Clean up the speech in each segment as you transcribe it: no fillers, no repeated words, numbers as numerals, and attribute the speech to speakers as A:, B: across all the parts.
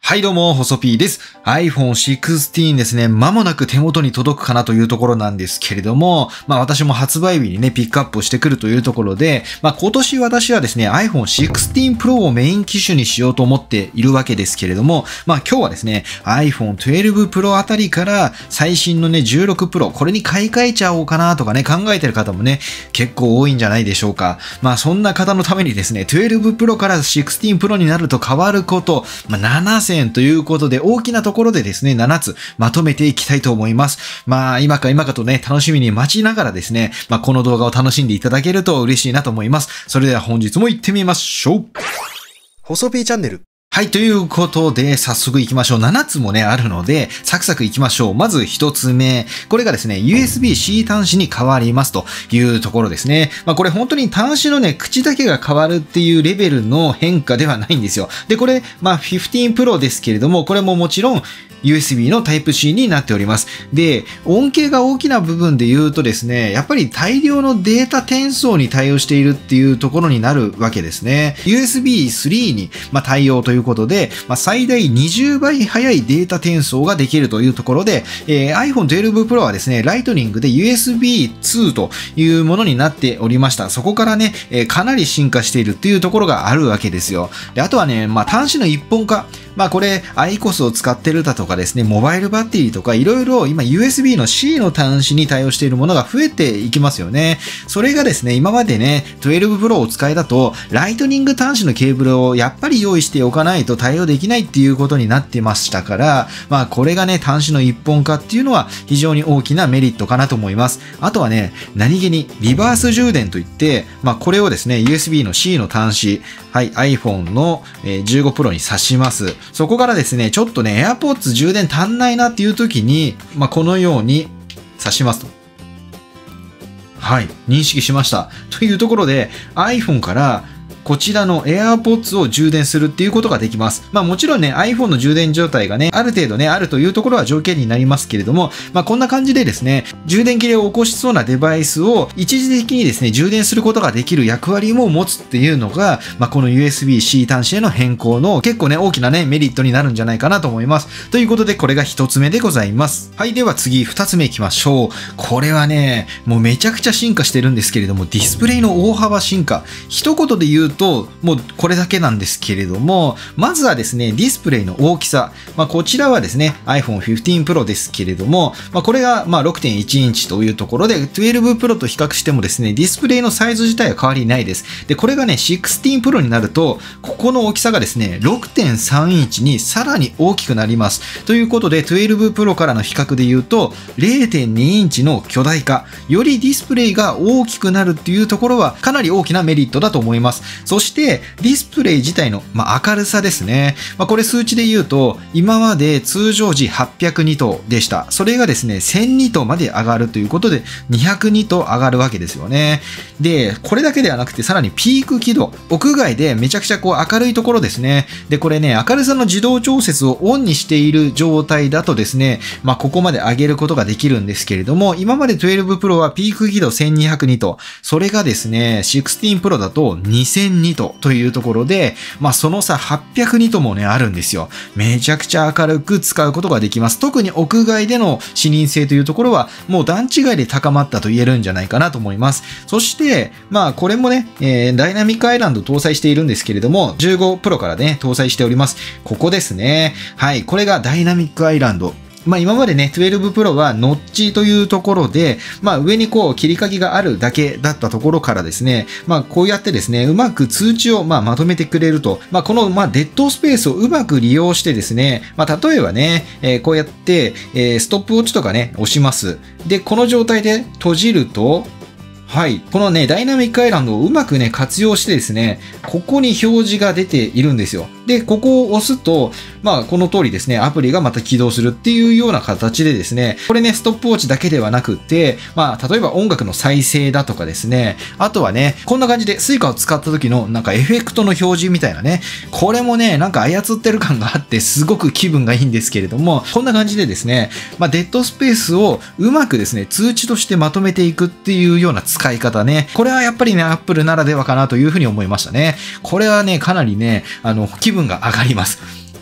A: はいどうも、細 P です。iPhone 16ですね、間もなく手元に届くかなというところなんですけれども、私も発売日にね、ピックアップをしてくるというところで、今年私はですね、iPhone 16 Pro をメイン機種にしようと思っているわけですけれども、今日はですね、iPhone 12 Pro あたりから最新のね、16 Pro、これに買い替えちゃおうかなとかね、考えてる方もね、結構多いんじゃないでしょうか。そんな方のためにですね、12 Pro から16 Pro になると変わること、7000ということで、大きなところでですね、7つまとめていきたいと思います。今かとね、楽しみに待ちながらですね、この動画を楽しんでいただけると嬉しいなと思います。それでは本日も行ってみましょう。
B: 細 P チャンネル。
A: はい、ということで、早速行きましょう。7つもね、あるので、サクサク行きましょう。まず1つ目。これがですね、USB-C 端子に変わりますというところですね。これ本当に端子のね、口だけが変わるっていうレベルの変化ではないんですよ。で、これ、15 Pro ですけれども、これももちろん、USB の Type-C になっております。で、音程が大きな部分で言うとですね、やっぱり大量のデータ転送に対応しているっていうところになるわけですね。USB 3に対応ということで、最大20倍速いデータ転送ができるというところで、iPhone 12 Pro はですね、ライトニングで USB 2というものになっておりました。そこからね、かなり進化しているっていうところがあるわけですよ。で、あとはね、端子の一本化。これ、IQOS を使ってるだとかですね、モバイルバッテリーとかいろいろ今 USB の C の端子に対応しているものが増えていきますよね。それがですね、今までね、12 Pro をお使いだと、ライトニング端子のケーブルをやっぱり用意しておかないと対応できないっていうことになってましたから、これがね、端子の一本化っていうのは非常に大きなメリットかなと思います。あとはね、何気にリバース充電といって、これをですね、USB の C の端子、はい、iPhone の15 Pro に挿します。そこからですね、ちょっとね、AirPods 充電足んないなっていう時に、このように挿しますと。はい、認識しました。というところで、iPhone からこちらの AirPods を充電するっていうことができます。もちろんね、iPhone の充電状態がね、ある程度ね、あるというところは条件になりますけれども、こんな感じでですね、充電切れを起こしそうなデバイスを一時的にですね、充電することができる役割も持つっていうのが、この USB-C 端子への変更の結構ね、大きなね、メリットになるんじゃないかなと思います。ということで、これが一つ目でございます。はい、では次、二つ目行きましょう。これはね、もうめちゃくちゃ進化してるんですけれども、ディスプレイの大幅進化。一言で言うと、もうこれだけなんですけれども、まずはですね、ディスプレイの大きさ。こちらはですね、iPhone 15 Pro ですけれども、これが6.1 インチというところで、12 Pro と比較してもですね、ディスプレイのサイズ自体は変わりないです。で、これがね、16 Pro になると、ここの大きさがですね、6.3 インチにさらに大きくなります。ということで、12 Pro からの比較で言うと、0.2 インチの巨大化、よりディスプレイが大きくなるっていうところは、かなり大きなメリットだと思います。そして、ディスプレイ自体の、明るさですね。これ数値で言うと、今まで通常時800ニトでした。それがですね、1000ニトまで上がるということで、200ニト上がるわけですよね。で、これだけではなくて、さらにピーク輝度、屋外でめちゃくちゃ明るいところですね。で、これね、明るさの自動調節をオンにしている状態だとですね、ここまで上げることができるんですけれども、今まで12 Pro はピーク輝度1200ニト。それがですね、16 Pro だと2000ニトというところで、その差800ニトもね、あるんですよ。めちゃくちゃ明るく使うことができます。特に屋外での視認性というところは、もう段違いで高まったと言えるんじゃないかなと思います。そして、これもね、ダイナミックアイランド搭載しているんですけれども、15 Pro からね、搭載しております。ここですね。はい、これがダイナミックアイランド。今までね、12 Pro はノッチというところで、上に切り欠きがあるだけだったところからですね、こうやってですね、うまく通知をまとめてくれると、このデッドスペースをうまく利用してですね、例えばね、こうやって、ストップウォッチとかね、押します。で、この状態で閉じると、はい。このね、ダイナミックアイランドをうまくね、活用してですね、ここに表示が出ているんですよ。で、ここを押すと、この通りですね、アプリがまた起動するっていうような形でですね、これね、ストップウォッチだけではなくって、例えば音楽の再生だとかですね、あとはね、こんな感じでスイカを使った時のエフェクトの表示みたいなね、これもね、操ってる感があって、すごく気分がいいんですけれども、こんな感じでですね、デッドスペースをうまくですね、通知としてまとめていくっていうような使い方ね、これはやっぱりね、Apple ならではかなというふうに思いましたね。これはね、かなりね、気分が上がります。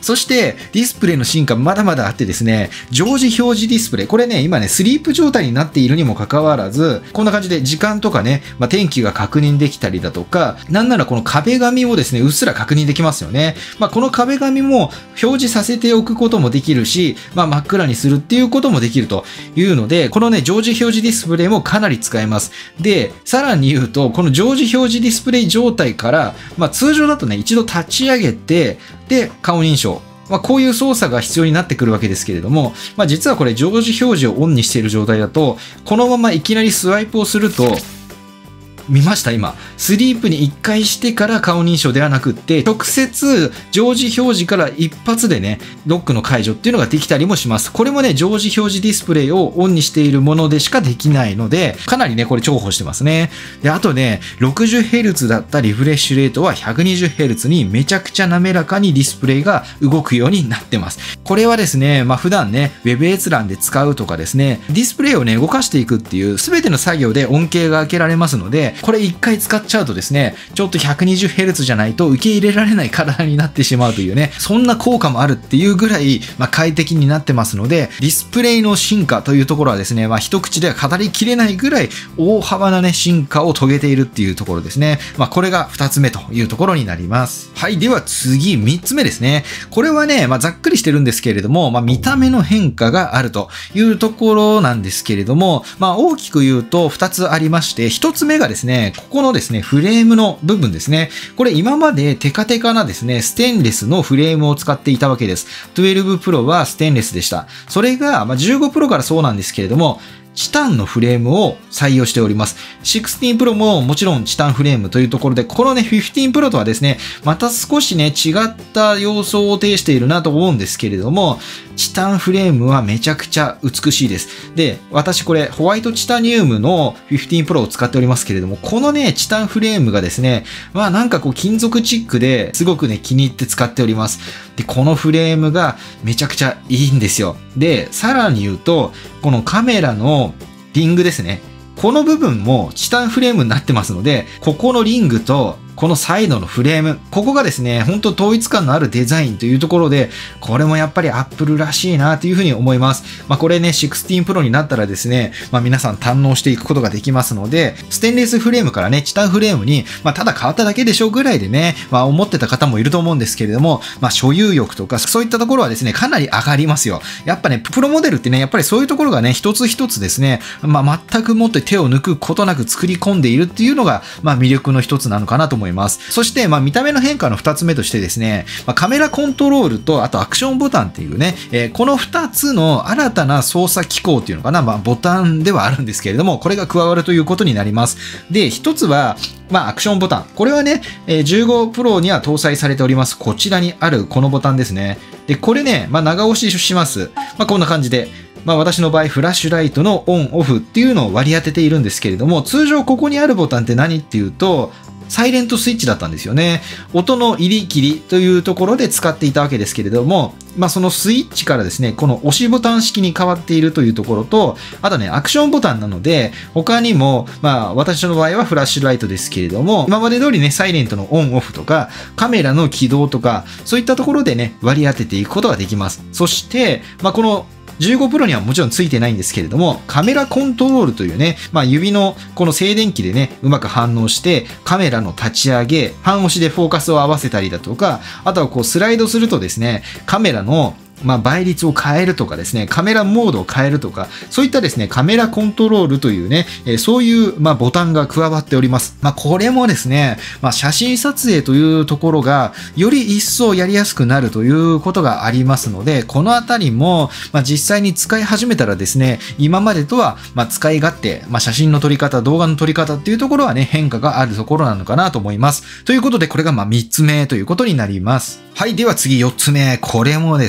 A: そして、ディスプレイの進化まだまだあってですね、常時表示ディスプレイ。これね、今ね、スリープ状態になっているにもかかわらず、こんな感じで時間とかね、天気が確認できたりだとか、なんならこの壁紙をですね、うっすら確認できますよね。この壁紙も表示させておくこともできるし、真っ暗にするっていうこともできるというので、このね、常時表示ディスプレイもかなり使えます。で、さらに言うと、この常時表示ディスプレイ状態から、通常だとね、一度立ち上げて、で、顔認証。こういう操作が必要になってくるわけですけれども、実はこれ常時表示をオンにしている状態だと、このままいきなりスワイプをすると、見ました今。スリープに1回してから顔認証ではなくって、直接常時表示から一発でね、ロックの解除っていうのができたりもします。これもね、常時表示ディスプレイをオンにしているものでしかできないので、かなりね、これ重宝してますね。で、あとね、60Hz だったリフレッシュレートは 120Hz にめちゃくちゃ滑らかにディスプレイが動くようになってます。これはですね、普段ね、Web 閲覧で使うとかですね、ディスプレイをね、動かしていくっていう全ての作業で恩恵が開けられますので、これ一回使っちゃうとですね、ちょっと 120Hz じゃないと受け入れられない体になってしまうというね、そんな効果もあるっていうぐらい、快適になってますので、ディスプレイの進化というところはですね、一口では語りきれないぐらい大幅なね、進化を遂げているっていうところですね。これが2つ目というところになります。はい。では次、3つ目ですね。これはね、ざっくりしてるんですけれども、見た目の変化があるというところなんですけれども、大きく言うと2つありまして、1つ目がですね、ここのですね、フレームの部分ですね。これ今までテカテカなですね、ステンレスのフレームを使っていたわけです。12 Pro はステンレスでした。それが、15 Pro からそうなんですけれども、チタンのフレームを採用しております。16 Pro ももちろんチタンフレームというところで、このね、15 Pro とはですね、また少しね、違った様相を呈しているなと思うんですけれども、チタンフレームはめちゃくちゃ美しいです。で、私これ、ホワイトチタニウムの15 Pro を使っておりますけれども、このね、チタンフレームがですね、なんかこう金属チックですごくね、気に入って使っております。で、このフレームがめちゃくちゃいいんですよ。で、さらに言うと、このカメラのリングですね。この部分もチタンフレームになってますので、ここのリングとこのサイドのフレーム、ここがですね、本当統一感のあるデザインというところで、これもやっぱり Apple らしいなというふうに思います。これね、16 Pro になったらですね、皆さん堪能していくことができますので、ステンレスフレームからね、チタンフレームに、ただ変わっただけでしょぐらいでね、思ってた方もいると思うんですけれども、所有欲とか、そういったところはですね、かなり上がりますよ。やっぱね、プロモデルってね、やっぱりそういうところがね、一つ一つですね、全くもって手を抜くことなく作り込んでいるっていうのが、魅力の一つなのかなと思います。そして、見た目の変化の2つ目としてですね、カメラコントロールと、あとアクションボタンっていうね、この2つの新たな操作機構っていうのかな、ボタンではあるんですけれども、これが加わるということになります。で、1つは、アクションボタン。これはね、15 Pro には搭載されております。こちらにあるこのボタンですね。で、これね、長押しします。こんな感じで。私の場合、フラッシュライトのオンオフっていうのを割り当てているんですけれども、通常ここにあるボタンって何っていうと、サイレントスイッチだったんですよね。音の入り切りというところで使っていたわけですけれども、そのスイッチからですね、この押しボタン式に変わっているというところと、あとね、アクションボタンなので、他にも、私の場合はフラッシュライトですけれども、今まで通りね、サイレントのオンオフとか、カメラの起動とか、そういったところでね、割り当てていくことができます。そして、この15 Pro にはもちろんついてないんですけれども、カメラコントロールというね、指のこの静電気でね、うまく反応して、カメラの立ち上げ、半押しでフォーカスを合わせたりだとか、あとはこうスライドするとですね、カメラの倍率を変えるとかですね、カメラモードを変えるとか、そういったですね、カメラコントロールというね、そういうボタンが加わっております。これもですね、写真撮影というところが、より一層やりやすくなるということがありますので、このあたりも、実際に使い始めたらですね、今までとは、使い勝手、写真の撮り方、動画の撮り方っていうところはね、変化があるところなのかなと思います。ということで、これが3つ目ということになります。はい。では次4つ目。これもですね、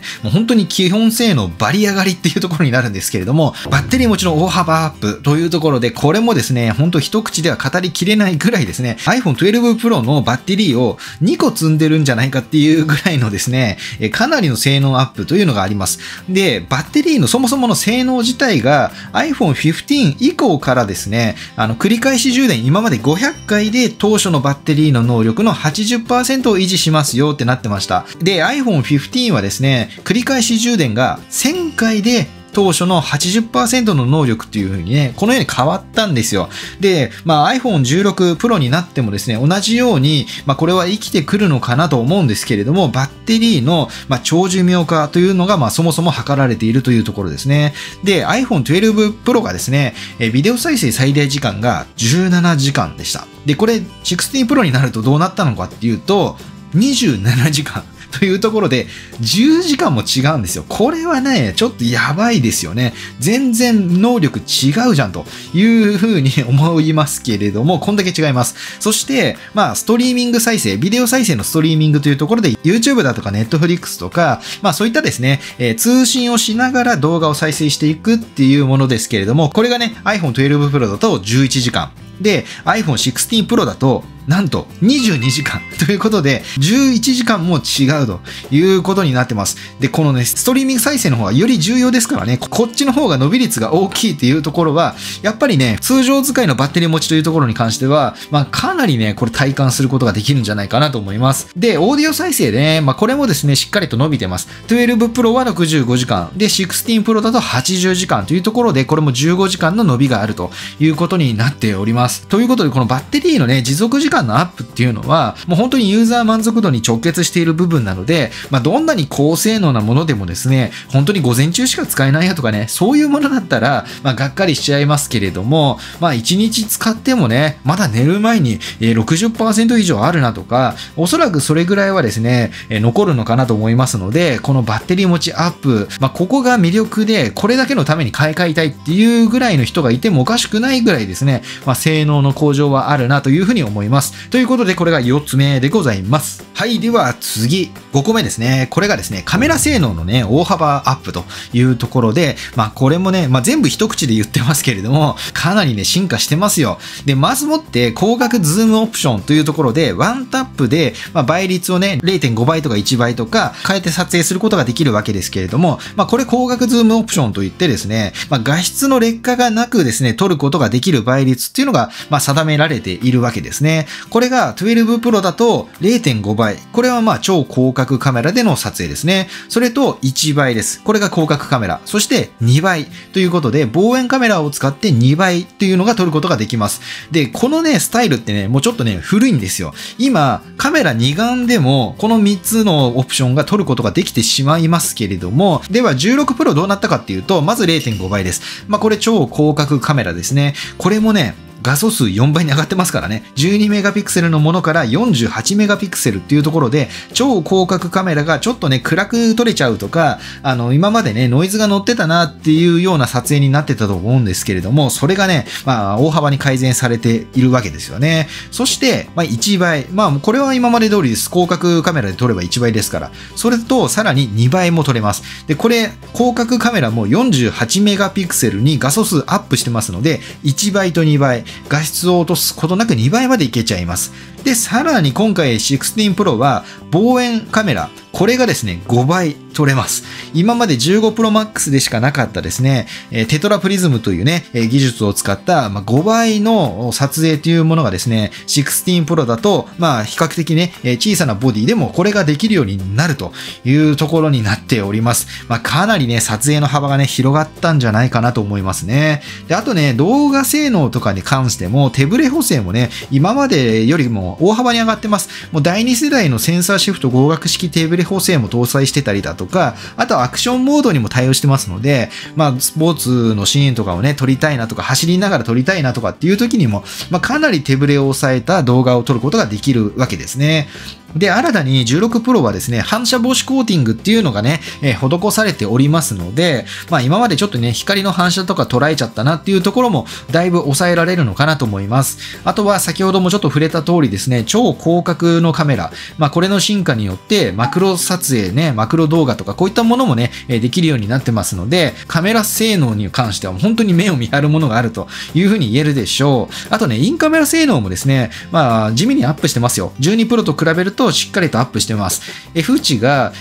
A: もう本当に基本性能バリ上がりっていうところになるんですけれども、バッテリーもちろん大幅アップというところで、これもですね、本当一口では語りきれないぐらいですね、iPhone 12 Pro のバッテリーを2個積んでるんじゃないかっていうぐらいのですね、かなりの性能アップというのがあります。で、バッテリーのそもそもの性能自体が iPhone 15以降からですね、繰り返し充電、今まで500回で当初のバッテリーの能力の 80% を維持しますよってなってました。で、iPhone 15はですね、繰り返し充電が1000回で当初の 80% の能力っていう風にね、このように変わったんですよ。で、iPhone 16 Pro になってもですね、同じように、これは生きてくるのかなと思うんですけれども、バッテリーの、長寿命化というのが、そもそも図られているというところですね。で、iPhone 12 Pro がですね、ビデオ再生最大時間が17時間でした。で、これ16 Pro になるとどうなったのかっていうと、27時間。というところで、10時間も違うんですよ。これはね、ちょっとやばいですよね。全然能力違うじゃんというふうに思いますけれども、こんだけ違います。そして、ストリーミング再生、ビデオ再生のストリーミングというところで、YouTube だとか Netflix とか、そういったですね、通信をしながら動画を再生していくっていうものですけれども、これがね、iPhone 12 Pro だと11時間。で、iPhone 16 Pro だと、なんと22時間ということで、11時間も違うということになってます。で、このね、ストリーミング再生の方がより重要ですからね、こっちの方が伸び率が大きいっていうところは、やっぱりね、通常使いのバッテリー持ちというところに関しては、かなりね、これ体感することができるんじゃないかなと思います。で、オーディオ再生でね、これもですね、しっかりと伸びてます。12 Pro は65時間、で、16 Pro だと80時間というところで、これも15時間の伸びがあるということになっております。ということで、このバッテリーのね、持続時間のアップっていうのは、もう本当にユーザー満足度に直結している部分なので、どんなに高性能なものでもですね、本当に午前中しか使えないやとかね、そういうものだったら、がっかりしちゃいますけれども、1日使ってもね、まだ寝る前に 60% 以上あるなとか、おそらくそれぐらいはですね、残るのかなと思いますので、このバッテリー持ちアップ、ここが魅力で、これだけのために買い替えたいっていうぐらいの人がいてもおかしくないぐらいですね、性能の向上はあるなというふうに思います。ということで、これが4つ目でございます。はい、では次、5個目ですね。これがですね、カメラ性能のね、大幅アップというところで、これもね、全部一口で言ってますけれども、かなりね、進化してますよ。で、まずもって、光学ズームオプションというところで、ワンタップで、倍率をね、0.5 倍とか1倍とか変えて撮影することができるわけですけれども、これ光学ズームオプションといってですね、画質の劣化がなくですね、撮ることができる倍率っていうのが、定められているわけですね。これが12 Pro だと 0.5 倍。これは超広角カメラでの撮影ですね。それと1倍です。これが広角カメラ。そして2倍ということで、望遠カメラを使って2倍というのが撮ることができます。で、このね、スタイルってね、もうちょっとね、古いんですよ。今、カメラ2眼でも、この3つのオプションが撮ることができてしまいますけれども、では16 Pro どうなったかっていうと、まず 0.5 倍です。これ超広角カメラですね。これもね、画素数4倍に上がってますからね。12メガピクセルのものから48メガピクセルっていうところで、超広角カメラがちょっとね、暗く撮れちゃうとか、今までね、ノイズが乗ってたなっていうような撮影になってたと思うんですけれども、それがね、大幅に改善されているわけですよね。そして、1倍。これは今まで通りです。広角カメラで撮れば1倍ですから。それと、さらに2倍も撮れます。で、これ、広角カメラも48メガピクセルに画素数アップしてますので、1倍と2倍。画質を落とすことなく2倍までいけちゃいます。で、さらに今回16 Pro は望遠カメラ。これがですね、5倍撮れます。今まで15 Pro Max でしかなかったですね、テトラプリズムというね、技術を使った5倍の撮影というものがですね、16 Pro だと、比較的ね、小さなボディでもこれができるようになるというところになっております。かなりね、撮影の幅がね、広がったんじゃないかなと思いますね。で、あとね、動画性能とかに関しても、手ブレ補正もね、今までよりも大幅に上がってます。もう第2世代のセンサーシフト合学式手ブレ補正も搭載してたりだとか、あとはアクションモードにも対応してますので、スポーツのシーンとかをね、撮りたいなとか、走りながら撮りたいなとかっていう時にも、かなり手ブレを抑えた動画を撮ることができるわけですね。 で、新たに16 Pro はですね、反射防止コーティングっていうのがね、施されておりますので、今までちょっとね、光の反射とか捉えちゃったなっていうところも、だいぶ抑えられるのかなと思います。あとは、先ほどもちょっと触れた通りですね、超広角のカメラ、これの進化によって、マクロ撮影ね、マクロ動画とか、こういったものもね、できるようになってますので、カメラ性能に関しては本当に目を見張るものがあるというふうに言えるでしょう。あとね、インカメラ性能もですね、地味にアップしてますよ。12 Pro と比べるとしっかりとアップしてます。F 値が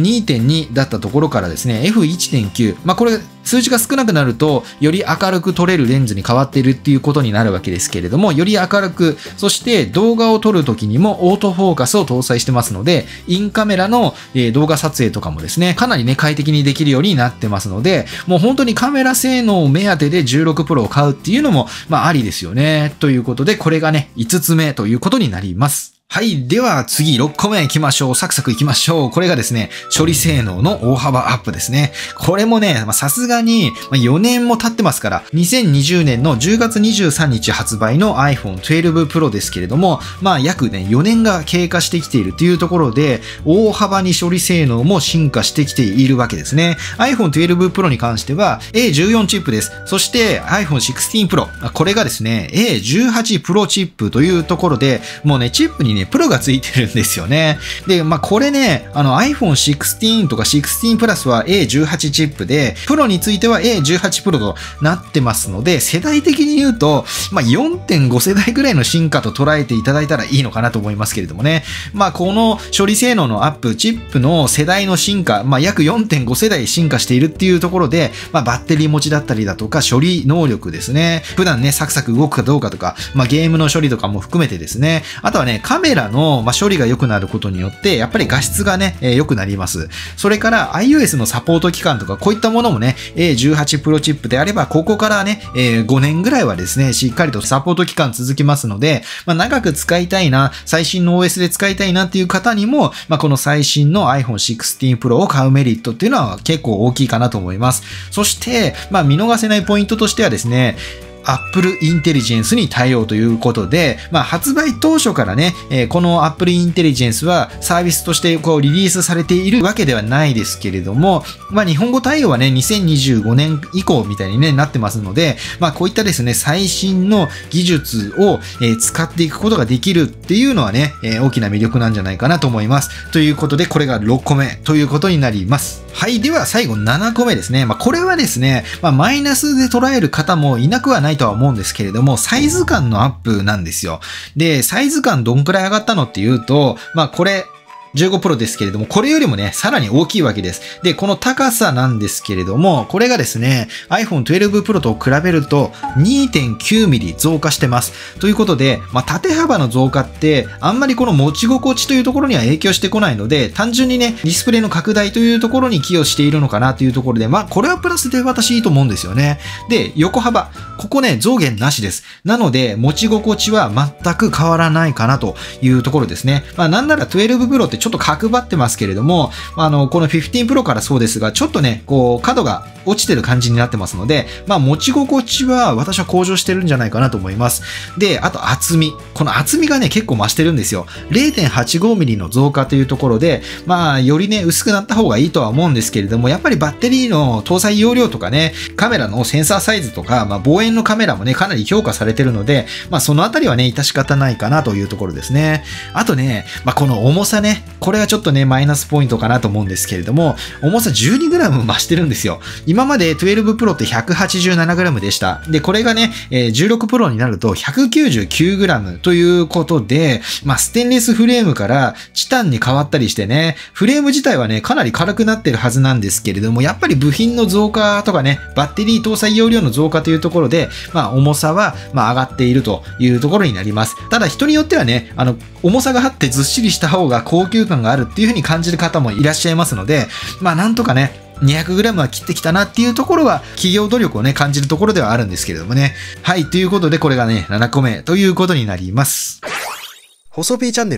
A: F2.2 だったところからですね、F1.9。これ、数値が少なくなると、より明るく撮れるレンズに変わっているっていうことになるわけですけれども、より明るく、そして動画を撮るときにもオートフォーカスを搭載してますので、インカメラの動画撮影とかもですね、かなりね、快適にできるようになってますので、もう本当にカメラ性能を目当てで16 Pro を買うっていうのも、ありですよね。ということで、これがね、5つ目ということになります。はい。では次6個目行きましょう。サクサク行きましょう。これがですね、処理性能の大幅アップですね。これもね、さすがに4年も経ってますから、2020年の10月23日発売の iPhone 12 Pro ですけれども、約ね、4年が経過してきているというところで、大幅に処理性能も進化してきているわけですね。iPhone 12 Pro に関しては A14 チップです。そして iPhone 16 Pro。これがですね、A18 Pro チップというところで、もうね、チップにね、プロがついてるんですよね。で、これね、iPhone 16とか16 Plus は A18 チップで、プロについては A18 Pro となってますので、世代的に言うと、4.5 世代ぐらいの進化と捉えていただいたらいいのかなと思いますけれどもね。この処理性能のアップ、チップの世代の進化、約 4.5 世代進化しているっていうところで、バッテリー持ちだったりだとか、処理能力ですね。普段ね、サクサク動くかどうかとか、ゲームの処理とかも含めてですね。あとはね、カメラの処理が良くなることによって、やっぱり画質がね、良くなります。それから iOS のサポート期間とか、こういったものもね、A18 Pro チップであれば、ここからね、5年ぐらいはですね、しっかりとサポート期間続きますので、長く使いたいな、最新の OS で使いたいなっていう方にも、この最新の iPhone 16 Pro を買うメリットっていうのは結構大きいかなと思います。そして、見逃せないポイントとしてはですね、Apple Intelligence に対応ということで、発売当初からね、この Apple Intelligence はサービスとしてリリースされているわけではないですけれども、日本語対応はね、2025年以降みたいに、ね、なってますので、こういったですね、最新の技術を、使っていくことができるっていうのはね、大きな魅力なんじゃないかなと思います。ということで、これが6個目ということになります。はい。では最後7個目ですね。これはですね、マイナスで捉える方もいなくはないとは思うんですけれども、サイズ感のアップなんですよ。で、サイズ感どんくらい上がったのっていうと、これ、15 Pro ですけれども、これよりもね、さらに大きいわけです。で、この高さなんですけれども、これがですね、iPhone 12 Pro と比べると 2.9 ミリ増加してます。ということで、縦幅の増加って、あんまりこの持ち心地というところには影響してこないので、単純にね、ディスプレイの拡大というところに寄与しているのかなというところで、これはプラスで私いいと思うんですよね。で、横幅。ここね、増減なしです。なので、持ち心地は全く変わらないかなというところですね。なんなら12 Pro ってちょっと角張ってますけれども、この15 Pro からそうですが、ちょっとね、角が落ちてる感じになってますので、持ち心地は私は向上してるんじゃないかなと思います。で、あと厚み。この厚みがね、結構増してるんですよ。0.85 ミリの増加というところで、よりね、薄くなった方がいいとは思うんですけれども、やっぱりバッテリーの搭載容量とかね、カメラのセンサーサイズとか、望遠のカメラもね、かなり評価されてるので、そのあたりはね、致し方ないかなというところですね。あとね、この重さね、これはちょっとね、マイナスポイントかなと思うんですけれども、重さ 12g 増してるんですよ。今まで12 Pro って 187g でした。で、これがね、16 Pro になると 199g ということで、ステンレスフレームからチタンに変わったりしてね、フレーム自体はね、かなり軽くなってるはずなんですけれども、やっぱり部品の増加とかね、バッテリー搭載容量の増加というところで、重さは、上がっているというところになります。ただ人によってはね、重さがあってずっしりした方が高級感があるっていう風に感じる方もいらっしゃいますので、なんとかね、200g は切ってきたなっていうところは企業努力をね、感じるところではあるんですけれどもね。はい、ということでこれがね、7個目ということになります。
B: 細ピーチャンネル。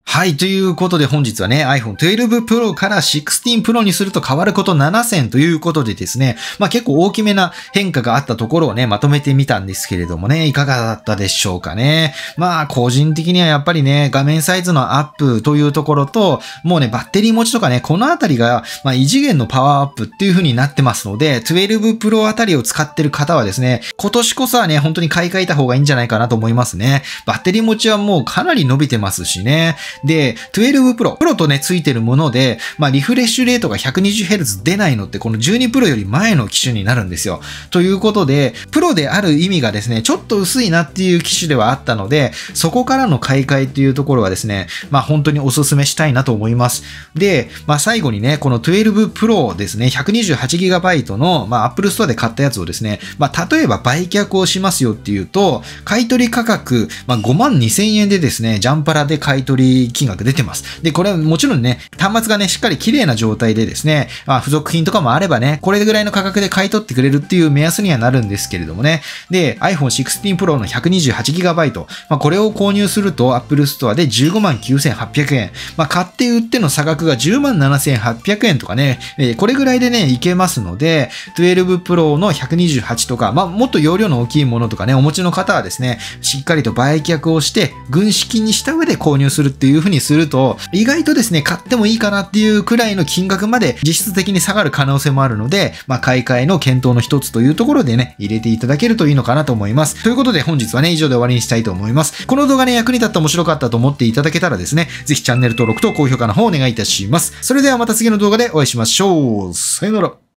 A: はい。ということで本日はね、iPhone 12 Pro から16 Pro にすると変わること7選ということでですね、結構大きめな変化があったところをね、まとめてみたんですけれどもね、いかがだったでしょうかね。個人的にはやっぱりね、画面サイズのアップというところと、もうね、バッテリー持ちとかね、このあたりが、異次元のパワーアップっていう風になってますので、12 Pro あたりを使ってる方はですね、今年こそはね、本当に買い替えた方がいいんじゃないかなと思いますね。バッテリー持ちはもうかなり伸びてますしね。で、12 Pro とね、ついてるもので、リフレッシュレートが 120Hz 出ないのって、この12 Pro より前の機種になるんですよ。ということで、プロである意味がですね、ちょっと薄いなっていう機種ではあったので、そこからの買い替えっていうところはですね、本当にお勧めしたいなと思います。で、最後にね、この12 Pro ですね、128GB の、Apple Store で買ったやつをですね、例えば売却をしますよっていうと、買い取り価格、52,000円でですね、ジャンパラで買い取り金額出てます。で、これはもちろんね、端末がね、しっかり綺麗な状態でですね、付属品とかもあればね、これぐらいの価格で買い取ってくれるっていう目安にはなるんですけれどもね。で、iPhone 16 Pro の 128GB、これを購入すると Apple Store で 159,800 円。買って売っての差額が 107,800 円とかね、これぐらいでね、いけますので、12 Pro の128とか、もっと容量の大きいものとかね、お持ちの方はですね、しっかりと売却をして、軍資金にした上で購入するっていう風にすると、意外とですね、買ってもいいかなっていうくらいの金額まで実質的に下がる可能性もあるので、買い替えの検討の一つというところでね、入れていただけるといいのかなと思います。ということで本日はね、以上で終わりにしたいと思います。この動画ね、役に立って面白かったと思っていただけたらですね、ぜひチャンネル登録と高評価の方をお願いいたします。それではまた次の動画でお会いしましょう。さよなら。